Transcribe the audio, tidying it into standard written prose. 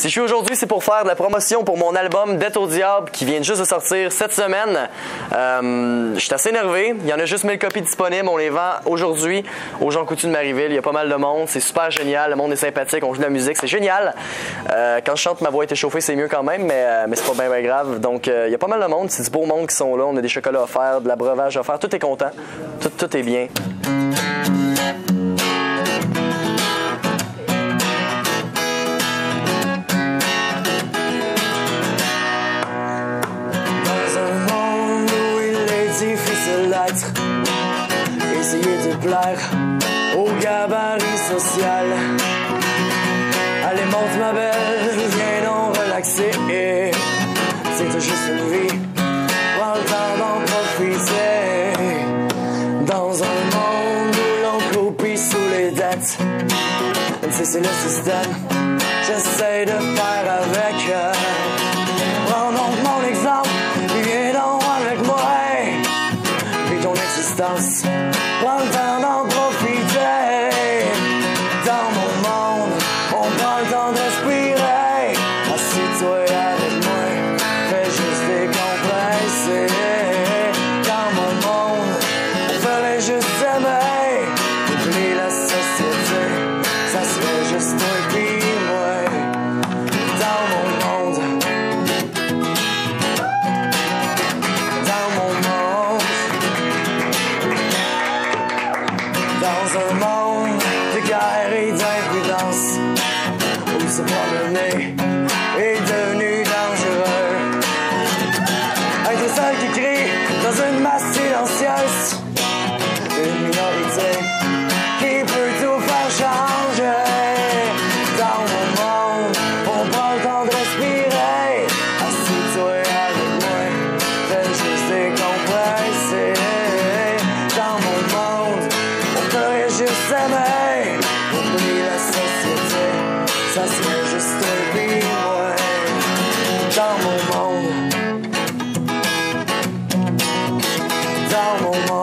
Si je suis aujourd'hui, c'est pour faire de la promotion pour mon album Dette au diable qui vient juste de sortir cette semaine. Je suis assez énervé. Il y en a juste 1000 copies disponibles. On les vend aujourd'hui au Jean Coutu de Marieville. Il y a pas mal de monde. C'est super génial. Le monde est sympathique. On joue de la musique. C'est génial. Quand je chante, ma voix est échauffée, c'est mieux quand même, mais c'est pas bien grave. Donc, il y a pas mal de monde. C'est du beau monde qui sont là. On a des chocolats offerts, de la breuvage offert. Tout est content. Tout est bien. Essayer de plaire au gabarit social. Allez, monte ma belle, viens donc relaxer. C'est tout juste une vie, prends le temps d'en profiter. Dans un monde où l'on copie sous les dettes, même si c'est le système, j'essaie de faire avec. Prends donc mon exemple, viens donc avec moi. Ton existence, prends le temps d'en profiter. Dans mon monde, on prend le temps de respirer. Assis-toi avec moi, fais juste décompresser. Dans mon monde, on ferait juste aimer. Oublie la société, ça serait juste toi puis moi. Dans mon monde, dans mon monde. Dans un monde de guerre et d'imprudence, où se promener est devenu dangereux. Être seul qui crie dans une masse silencieuse, une minorité qui peut tout faire changer. Dans mon monde, on prend le temps de respirer. Assis-toi avec moi, fais juste décompresser. Dans mon monde, juste aimer, oublie la société, ça serait juste un puis moi. Dans mon monde, dans mon monde.